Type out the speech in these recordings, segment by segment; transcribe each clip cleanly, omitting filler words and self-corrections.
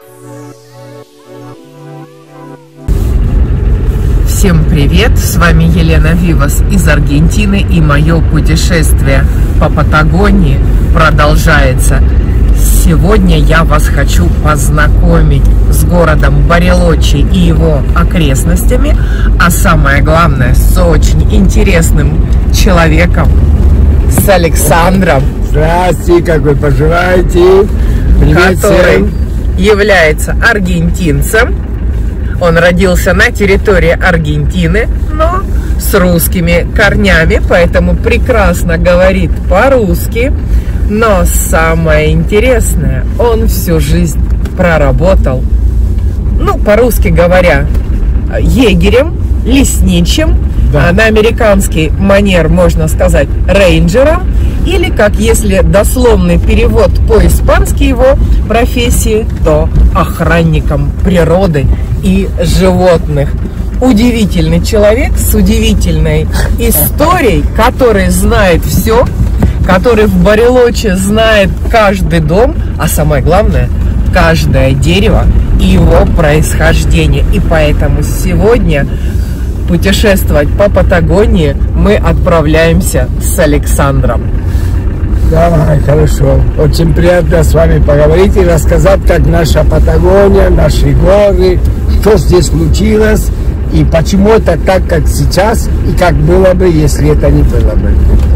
Всем привет! С вами Елена Вивас из Аргентины, и мое путешествие по Патагонии продолжается. Сегодня я вас хочу познакомить с городом Барелочи и его окрестностями, а самое главное, с очень интересным человеком, с Александром. Здравствуйте, как вы поживаете? Привет, который является аргентинцем. Он родился на территории Аргентины, но с русскими корнями, поэтому прекрасно говорит по-русски. Но самое интересное, он всю жизнь проработал, по-русски говоря, егерем, лесничим, да. На американский манер можно сказать рейнджером, или, как если дословный перевод по-испански его профессии, то охранником природы и животных. Удивительный человек с удивительной историей, который знает все, который в Барелочи знает каждый дом, а самое главное, каждое дерево и его происхождение. И поэтому сегодня путешествовать по Патагонии мы отправляемся с Александром. Давай, хорошо. Очень приятно с вами поговорить и рассказать, как наша Патагония, наши горы, что здесь случилось и почему это так, как сейчас, и как было бы, если это не было бы.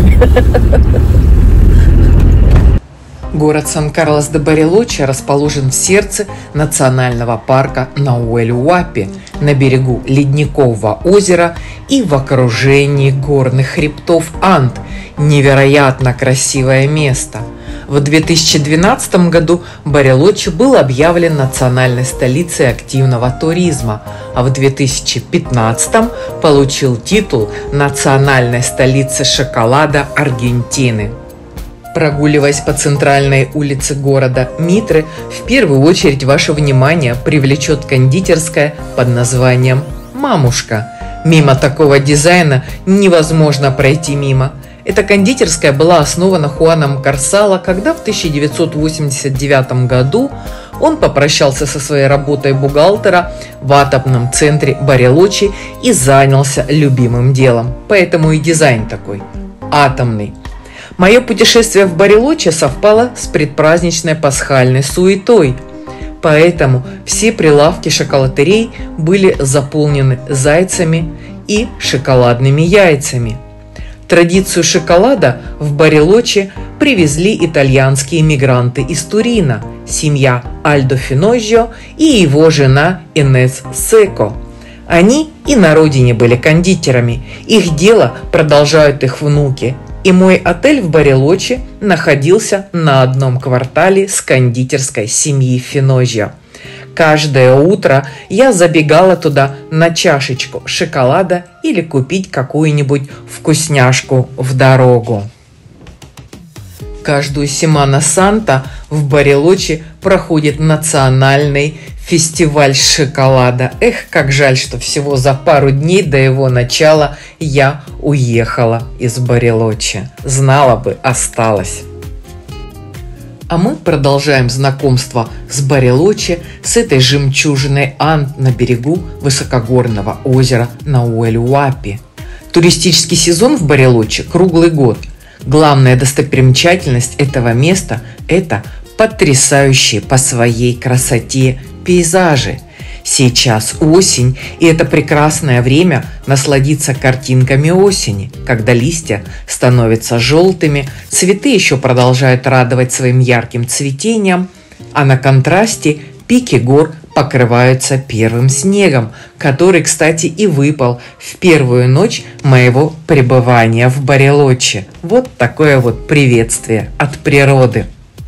Город Сан-Карлос-де-Барелочи расположен в сердце национального парка Науэль-Уапи, на берегу ледникового озера и в окружении горных хребтов Анд. Невероятно красивое место. В 2012 году Барелочи был объявлен национальной столицей активного туризма, а в 2015 получил титул национальной столицы шоколада Аргентины. Прогуливаясь по центральной улице города Митры, в первую очередь ваше внимание привлечет кондитерская под названием «Мамушка». Мимо такого дизайна невозможно пройти мимо. Эта кондитерская была основана Хуаном Корсало, когда в 1989 году он попрощался со своей работой бухгалтера в атомном центре Барелочи и занялся любимым делом. Поэтому и дизайн такой – атомный. Мое путешествие в Барелочи совпало с предпраздничной пасхальной суетой, поэтому все прилавки шоколатерей были заполнены зайцами и шоколадными яйцами. Традицию шоколада в Барелочи привезли итальянские мигранты из Турина, семья Альдо Финоджио и его жена Инес Секо. Они и на родине были кондитерами, их дело продолжают их внуки. И мой отель в Барелочи находился на одном квартале с кондитерской семьи Финоджио. Каждое утро я забегала туда на чашечку шоколада или купить какую-нибудь вкусняшку в дорогу. Каждую Семана Санта в Барелочи проходит национальный фестиваль шоколада. Эх, как жаль, что всего за пару дней до его начала я уехала из Барелочи. Знала бы, осталась. А мы продолжаем знакомство с Барелочи, с этой жемчужиной Анд на берегу высокогорного озера Науэль-Уапи. Туристический сезон в Барелочи круглый год. Главная достопримечательность этого места – это потрясающие по своей красоте пейзажи. Сейчас осень, и это прекрасное время насладиться картинками осени, когда листья становятся желтыми, цветы еще продолжают радовать своим ярким цветением, а на контрасте пики гор покрываются первым снегом, который, кстати, и выпал в первую ночь моего пребывания в Барелочи. Вот такое вот приветствие от природы.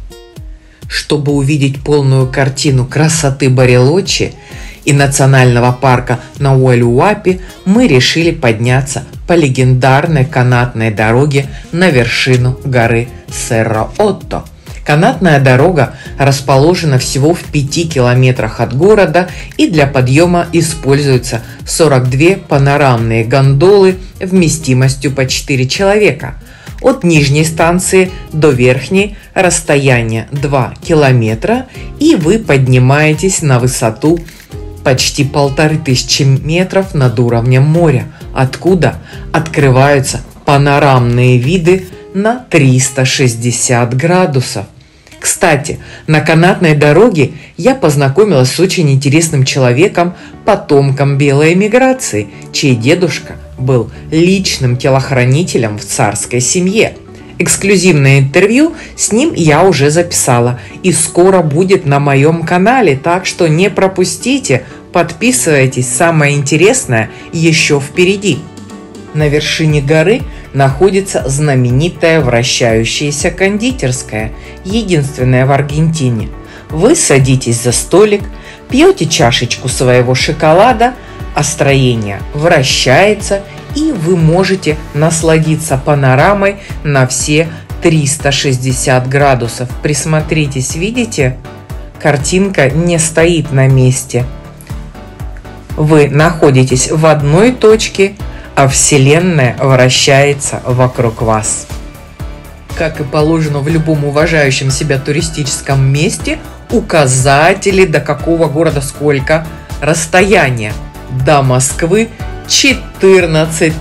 Чтобы увидеть полную картину красоты Барелочи и национального парка Науэль-Уапи, мы решили подняться по легендарной канатной дороге на вершину горы Серра-Отто. Канатная дорога расположена всего в 5 километрах от города, и для подъема используются 42 панорамные гондолы вместимостью по 4 человека. От нижней станции до верхней расстояние 2 километра, и вы поднимаетесь на высоту почти 1500 метров над уровнем моря, откуда открываются панорамные виды на 360 градусов. Кстати, на канатной дороге я познакомилась с очень интересным человеком, потомком белой эмиграции, чей дедушка был личным телохранителем в царской семье. Эксклюзивное интервью с ним я уже записала и скоро будет на моем канале, так что не пропустите, подписывайтесь, самое интересное еще впереди. На вершине горы находится знаменитая вращающаяся кондитерская, единственная в Аргентине. Вы садитесь за столик, пьете чашечку своего шоколада, а строение вращается, и вы можете насладиться панорамой на все 360 градусов. Присмотритесь, видите? Картинка не стоит на месте. Вы находитесь в одной точке, а Вселенная вращается вокруг вас. Как и положено в любом уважающем себя туристическом месте, указатели, до какого города сколько расстояние. До Москвы 14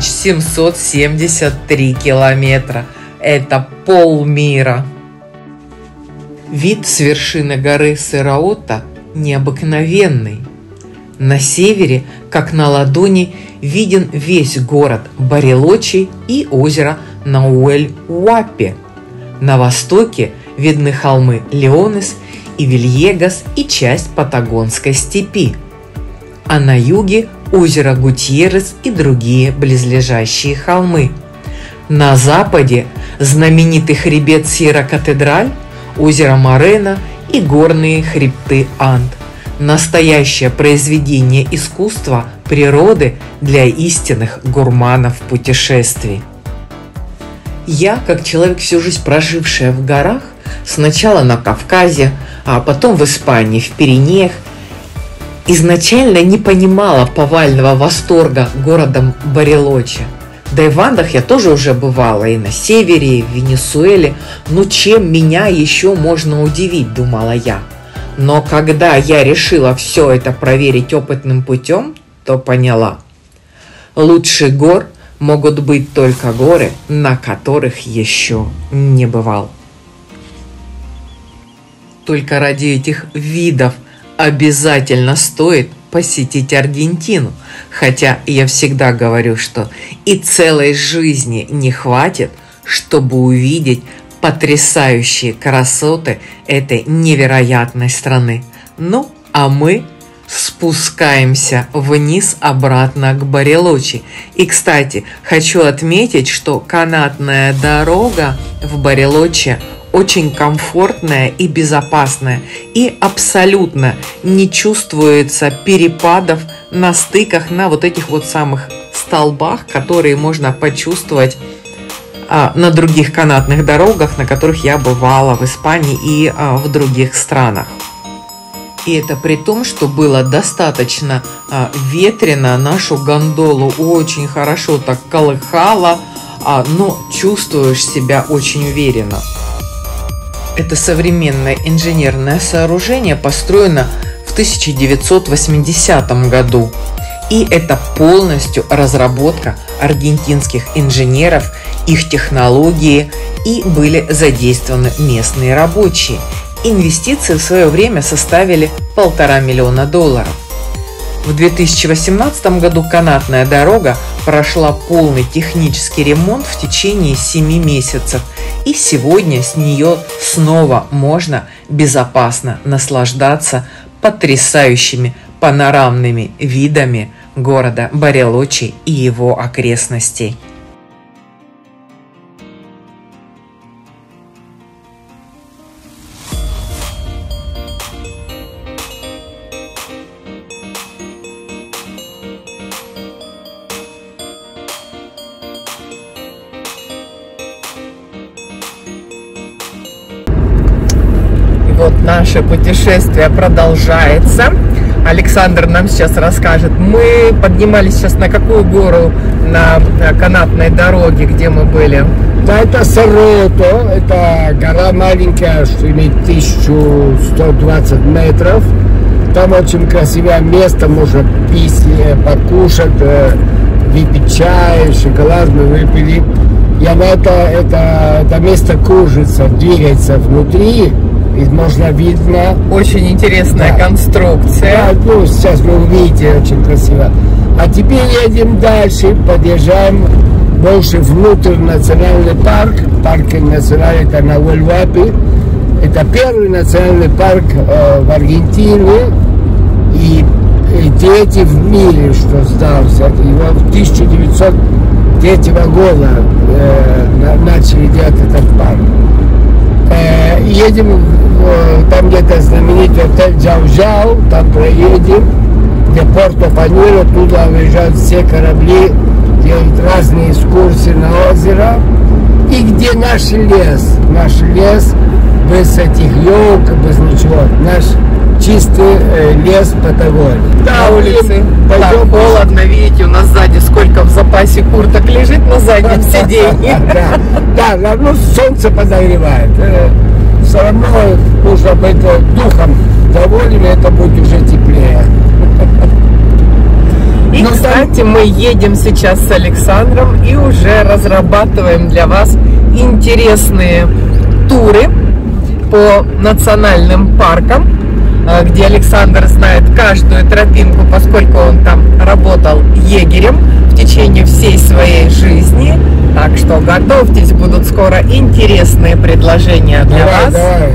773 километра. Это полмира. Вид с вершины горы Серраота необыкновенный. На севере, как на ладони, виден весь город Барелочи и озеро Науэль-Уаппе. На востоке видны холмы Леонес и Вильегас и часть Патагонской степи. А на юге озеро Гутьеррес и другие близлежащие холмы. На западе знаменитый хребет Сьерра-Катедраль, озеро Морено и горные хребты Анд. Настоящее произведение искусства природы для истинных гурманов путешествий. Я, как человек, всю жизнь прожившая в горах, сначала на Кавказе, а потом в Испании, в Пиренеях, изначально не понимала повального восторга городом Барелочи. Да и в Андах я тоже уже бывала, и на севере, и в Венесуэле. Ну чем меня еще можно удивить, думала я. Но когда я решила все это проверить опытным путем, то поняла. Лучше гор могут быть только горы, на которых еще не бывал. Только ради этих видов обязательно стоит посетить Аргентину, хотя я всегда говорю, что и целой жизни не хватит, чтобы увидеть потрясающие красоты этой невероятной страны. Ну, а мы спускаемся вниз обратно к Барелочи. И, кстати, хочу отметить, что канатная дорога в Барелочи очень комфортная и безопасная, и абсолютно не чувствуется перепадов на стыках, на вот этих вот самых столбах, которые можно почувствовать на других канатных дорогах, на которых я бывала в Испании и в других странах. И это при том, что было достаточно ветрено, нашу гондолу очень хорошо так колыхало, но чувствуешь себя очень уверенно. Это современное инженерное сооружение построено в 1980 году. И это полностью разработка аргентинских инженеров, их технологии, и были задействованы местные рабочие. Инвестиции в свое время составили $1,5 миллиона. В 2018 году канатная дорога прошла полный технический ремонт в течение 7 месяцев, и сегодня с нее снова можно безопасно наслаждаться потрясающими панорамными видами города Барелочи и его окрестностей. Вот наше путешествие продолжается. Александр нам сейчас расскажет. Мы поднимались сейчас на какую гору на канатной дороге, где мы были? Да, это Сорото, это гора маленькая, что имеет 1120 метров. Там очень красивое место, можно пить, покушать, выпить чай, шоколад мы выпили. И она это место кружится, двигается внутри, и можно видно. Очень интересная конструкция. Да, ну, сейчас вы увидите, очень красиво. А теперь едем дальше, подъезжаем больше внутрь национальный парк. Парк национальный, это Нахуэль Хуапи. Это первый национальный парк в Аргентине и третий в мире, что сдался. Его в 1903 года начали делать этот парк. Едем, там где-то знаменитый отель Джау-Джау, там проедем, где Порто-Паньюэль, туда выезжают все корабли, делают разные экскурсии на озеро. И где наш лес, без этих елок, без ничего, наш чистый лес Патагонии. На улице так холодно, видите, у нас сзади сколько в запасе курток лежит на заднем сиденье. Да, ну солнце подогревает. Все равно нужно быть духом доволен, это будет уже теплее. И, кстати, мы едем сейчас с Александром и уже разрабатываем для вас интересные туры по национальным паркам, где Александр знает каждую тропинку, поскольку он там работал егерем в течение всей своей жизни. Так что готовьтесь, будут скоро интересные предложения для вас. Давай.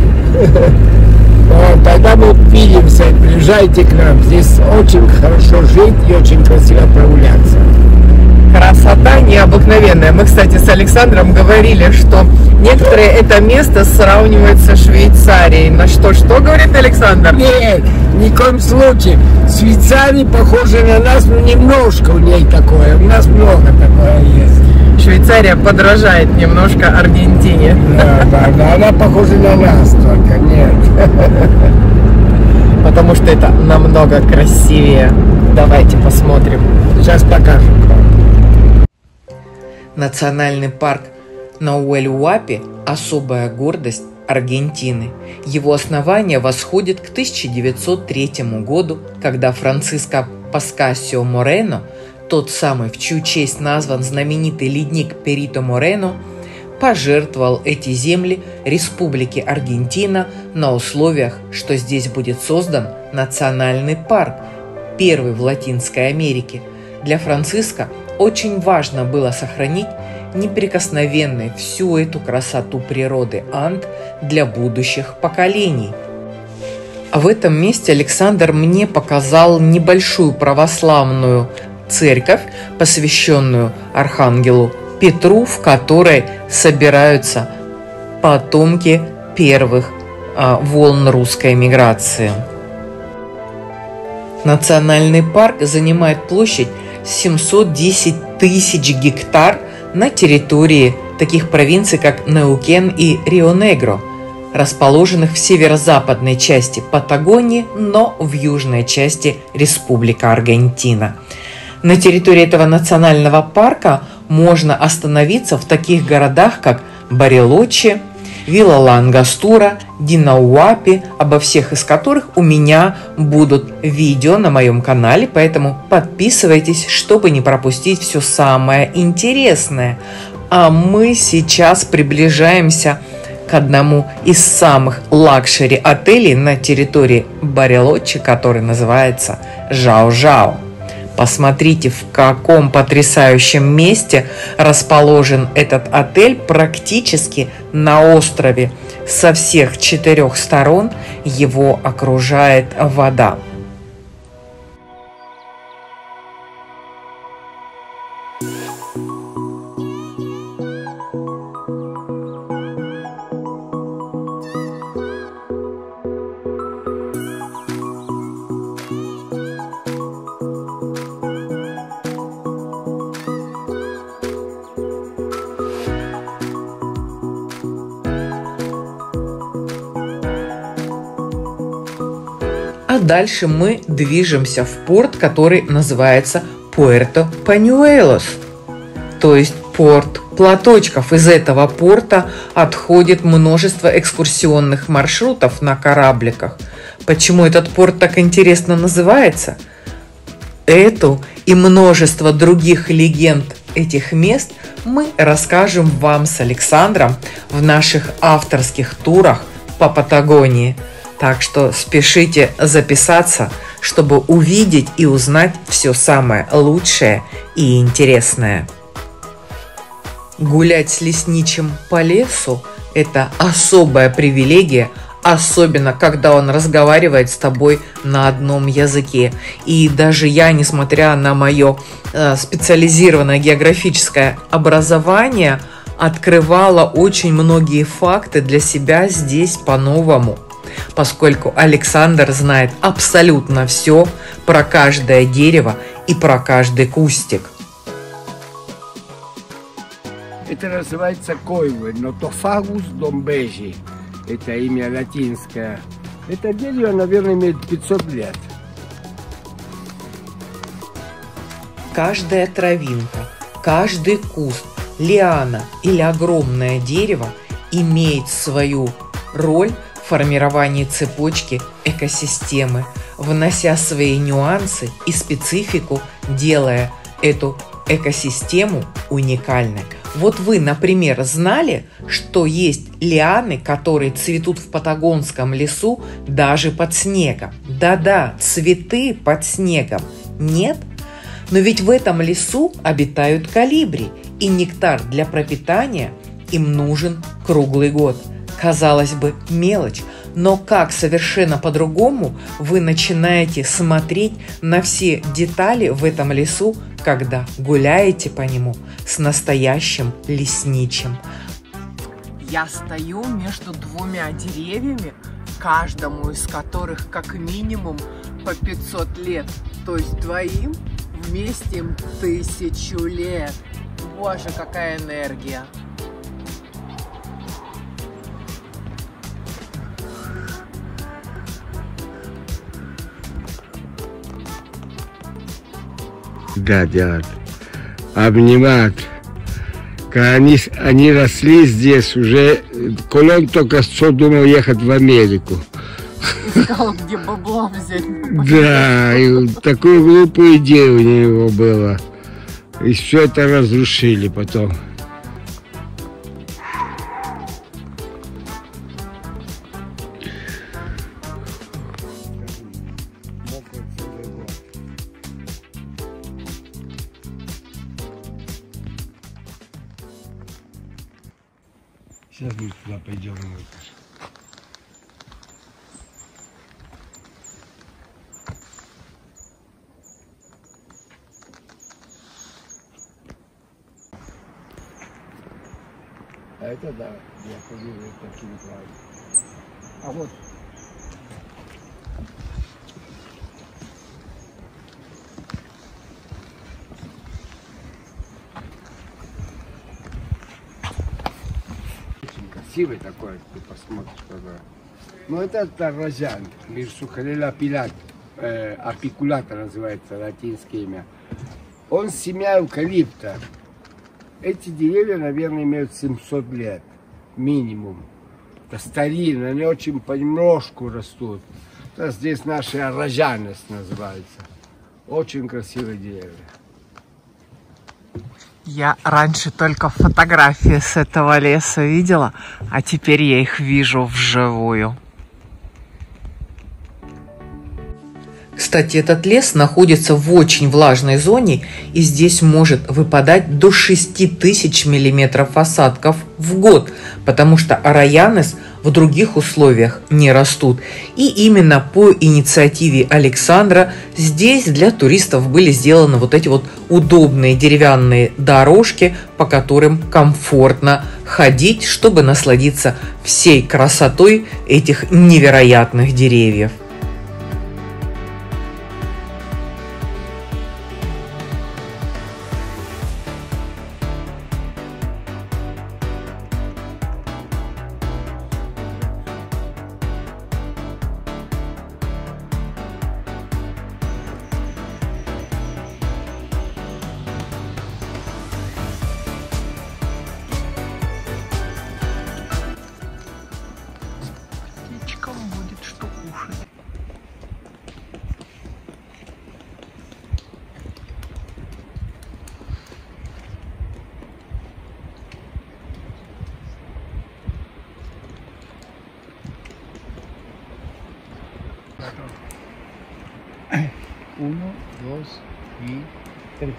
Тогда мы увидимся, приезжайте к нам. Здесь очень хорошо жить и очень красиво прогуляться. Красота необыкновенная. Мы, кстати, с Александром говорили, что некоторые это место сравнивают со Швейцарией. На что говорит Александр? Нет, ни в коем случае. Швейцария похожа на нас, но немножко у ней такое. У нас много такое есть. Швейцария подражает немножко Аргентине. Да, она похожа на нас, только нет. Потому что это намного красивее. Давайте посмотрим. Сейчас покажем. Национальный парк Нахуэль Хуапи – особая гордость Аргентины. Его основание восходит к 1903 году, когда Франциско Паскасио Морено, тот самый, в чью честь назван знаменитый ледник Перито Морено, пожертвовал эти земли Республике Аргентина на условиях, что здесь будет создан национальный парк, первый в Латинской Америке. Для Франциско очень важно было сохранить неприкосновенной всю эту красоту природы Анд для будущих поколений. А в этом месте Александр мне показал небольшую православную церковь, посвященную архангелу Петру, в которой собираются потомки первых волн русской миграции. Национальный парк занимает площадь 710 тысяч гектар на территории таких провинций, как Неукен и Рио-Негро, расположенных в северо-западной части Патагонии, но в южной части Республика Аргентина. На территории этого национального парка можно остановиться в таких городах, как Барелочи, Вилла-Ла-Ангастура, Динауапи, обо всех из которых у меня будут видео на моем канале, поэтому подписывайтесь, чтобы не пропустить все самое интересное. А мы сейчас приближаемся к одному из самых лакшери отелей на территории Барелочи, который называется Жао-Жао. Посмотрите, в каком потрясающем месте расположен этот отель, практически на острове. Со всех 4 сторон его окружает вода. А дальше мы движемся в порт, который называется Пуэрто-Панюэлос, то есть порт платочков. Из этого порта отходит множество экскурсионных маршрутов на корабликах. Почему этот порт так интересно называется? Эту и множество других легенд этих мест мы расскажем вам с Александром в наших авторских турах по Патагонии. Так что спешите записаться, чтобы увидеть и узнать все самое лучшее и интересное. Гулять с лесничим по лесу – это особая привилегия, особенно когда он разговаривает с тобой на одном языке. И даже я, несмотря на мое специализированное географическое образование, открывала очень многие факты для себя здесь по-новому, поскольку Александр знает абсолютно все про каждое дерево и про каждый кустик. Это называется койвы, Нотофагус домбежи. Это имя латинское. Это дерево, наверное, имеет 500 лет. Каждая травинка, каждый куст, лиана или огромное дерево имеет свою роль в формировании цепочки экосистемы, внося свои нюансы и специфику, делая эту экосистему уникальной. Вот вы, например, знали, что есть лианы, которые цветут в патагонском лесу даже под снегом? Да-да, цветы под снегом. Нет? Но ведь в этом лесу обитают колибри, и нектар для пропитания им нужен круглый год. Казалось бы, мелочь, но как совершенно по-другому вы начинаете смотреть на все детали в этом лесу, когда гуляете по нему с настоящим лесничим. Я стою между двумя деревьями, каждому из которых как минимум по 500 лет, то есть двоим вместе им 1000 лет. Боже, какая энергия! Да, делать. Обнимать. Когда они росли здесь, уже Колон только что думал ехать в Америку. Искал, где бабло взять. Да, и такую глупую идею у него была. И все это разрушили потом. Сейчас мы туда пойдем. А это да, я ходил таким планом. А вот. Очень красивый такой, ты посмотришь, когда. Ну это тарразян, Мирсухалела пилат, апикулата называется латинское имя. Он семья эвкалипта. Эти деревья, наверное, имеют 700 лет, минимум. Это старинные, они очень понемножку растут. Это здесь наша рожаность называется. Очень красивые деревья. Я раньше только фотографии с этого леса видела, а теперь я их вижу вживую. Кстати, этот лес находится в очень влажной зоне, и здесь может выпадать до 6000 миллиметров осадков в год, потому что араянес в других условиях не растут. И именно по инициативе Александра здесь для туристов были сделаны вот эти вот удобные деревянные дорожки, по которым комфортно ходить, чтобы насладиться всей красотой этих невероятных деревьев. Uno, dos y tres.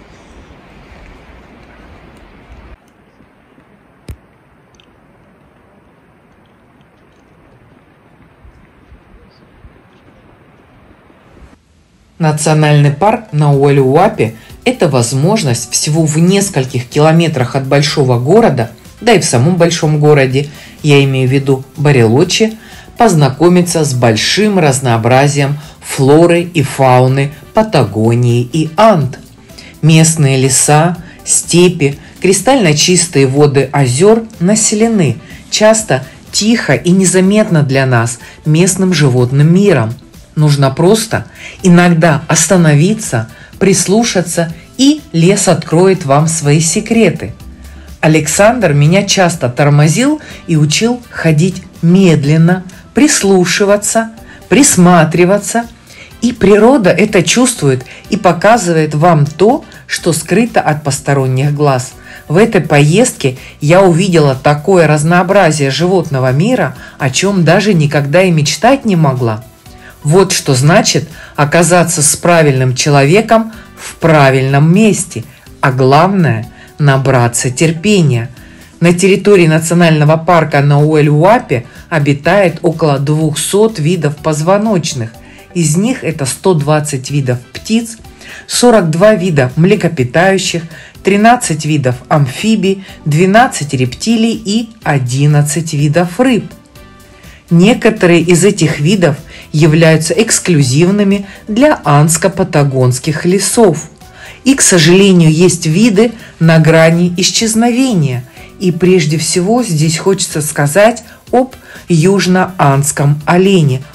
Национальный парк Науэль-Уапи – это возможность всего в нескольких километрах от большого города, да и в самом большом городе, я имею в виду Барелочи, познакомиться с большим разнообразием флоры и фауны Патагонии и Анд. Местные леса, степи, кристально чистые воды озер населены, часто тихо и незаметно для нас, местным животным миром. Нужно просто иногда остановиться, прислушаться, и лес откроет вам свои секреты. Александр меня часто тормозил и учил ходить медленно, прислушиваться, присматриваться. И природа это чувствует и показывает вам то, что скрыто от посторонних глаз. В этой поездке я увидела такое разнообразие животного мира, о чем даже никогда и мечтать не могла. Вот что значит оказаться с правильным человеком в правильном месте, а главное – набраться терпения. На территории национального парка Науэль-Уапи обитает около 200 видов позвоночных. Из них это 120 видов птиц, 42 вида млекопитающих, 13 видов амфибий, 12 рептилий и 11 видов рыб. Некоторые из этих видов являются эксклюзивными для андско-патагонских лесов. И, к сожалению, есть виды на грани исчезновения. И прежде всего здесь хочется сказать об южно-андском олене.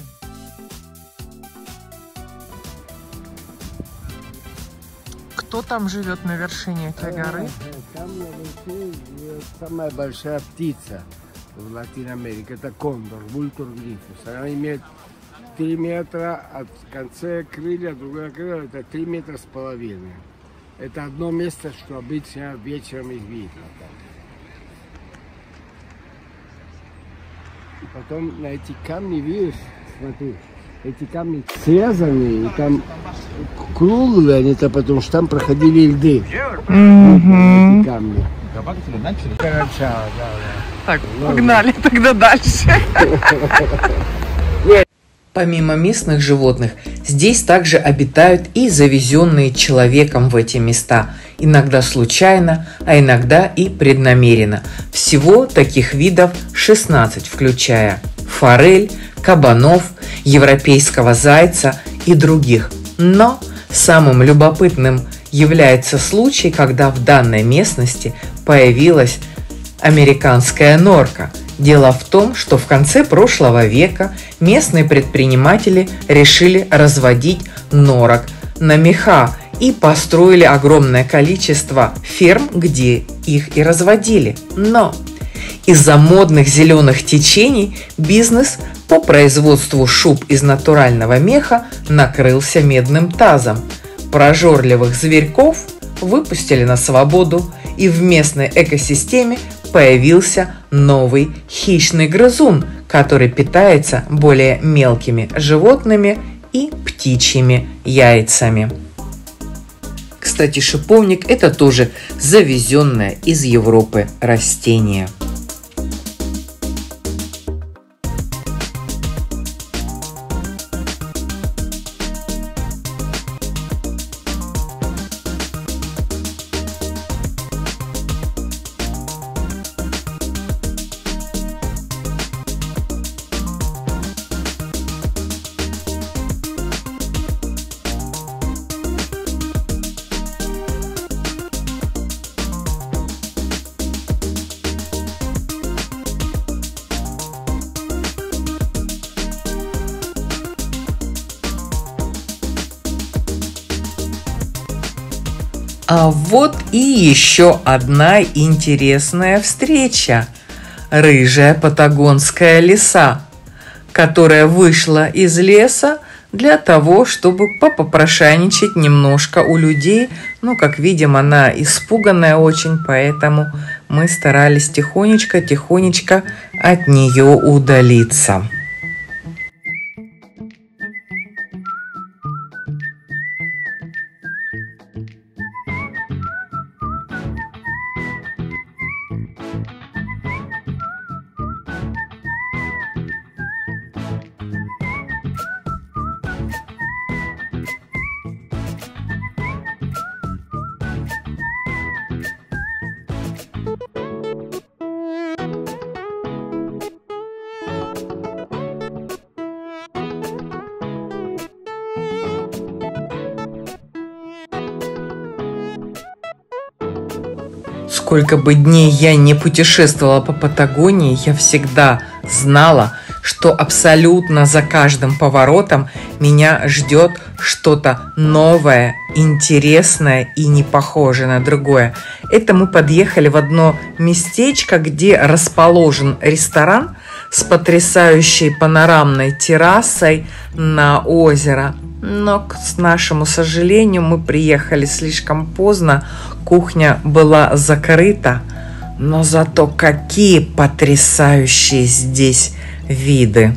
Кто там живет на вершине этой горы? Там на вершине живет самая большая птица в Латинской Америке. Это кондор, вультур грифус. Она имеет 3 метра от конца крылья, другое крылья, это 3 метра с половиной. Это одно место, что обычно вечером их видно. И потом на эти камни, видишь, смотри, эти камни срезаны, и там круглые они-то, потому что там проходили льды. Эти камни. Так, погнали тогда дальше. Помимо местных животных, здесь также обитают и завезенные человеком в эти места, иногда случайно, а иногда и преднамеренно. Всего таких видов 16, включая форель, кабанов, европейского зайца и других. Но самым любопытным является случай, когда в данной местности появилась американская норка. Дело в том, что в конце прошлого века местные предприниматели решили разводить норок на меха и построили огромное количество ферм, где их и разводили. Но из-за модных зеленых течений бизнес по производству шуб из натурального меха накрылся медным тазом. Прожорливых зверьков выпустили на свободу, и в местной экосистеме появился новый хищный грызун, который питается более мелкими животными и птичьими яйцами. Кстати, шиповник – это тоже завезенное из Европы растение. А вот и еще одна интересная встреча. Рыжая патагонская лиса, которая вышла из леса для того, чтобы попрошайничать немножко у людей. Ну, как видим, она испуганная очень, поэтому мы старались тихонечко от нее удалиться. Сколько бы дней я не путешествовала по Патагонии, я всегда знала, что абсолютно за каждым поворотом меня ждет что-то новое, интересное и не похожее на другое. Это мы подъехали в одно местечко, где расположен ресторан с потрясающей панорамной террасой на озеро. Но, к нашему сожалению, мы приехали слишком поздно, кухня была закрыта, но зато какие потрясающие здесь виды!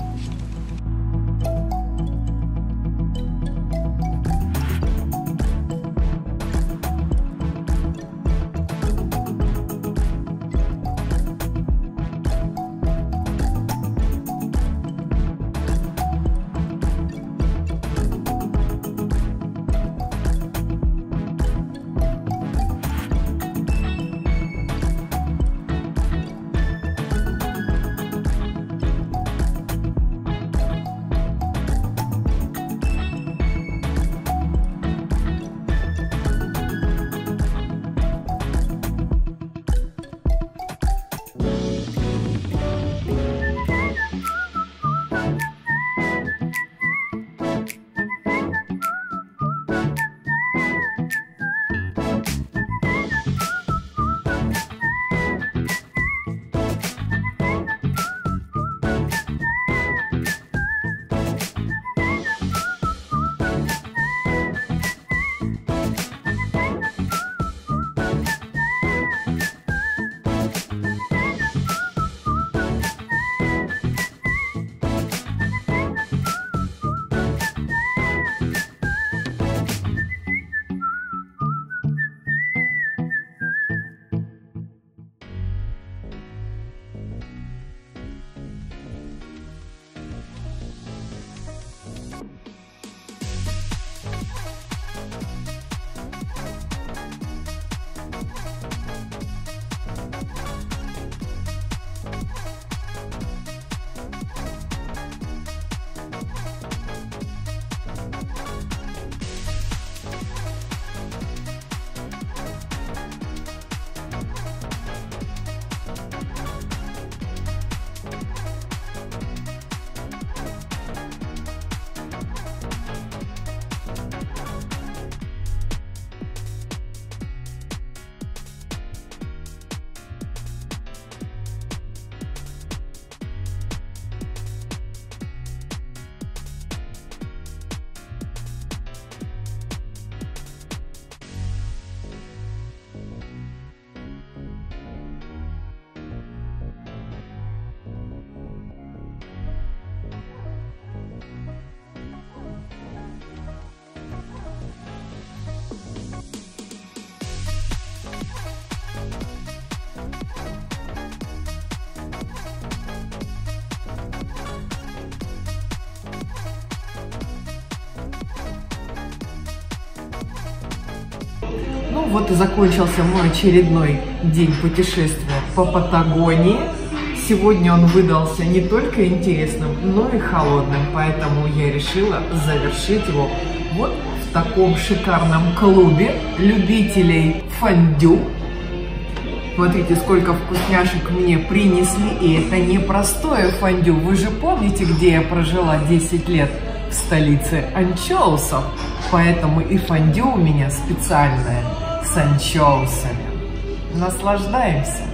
Ну вот и закончился мой очередной день путешествия по Патагонии. Сегодня он выдался не только интересным, но и холодным, поэтому я решила завершить его вот в таком шикарном клубе любителей фондю. Смотрите, сколько вкусняшек мне принесли, и это не простое фондю. Вы же помните, где я прожила 10 лет? В столице анчоусов. Поэтому и фондю у меня специальное с анчоусами. Наслаждаемся!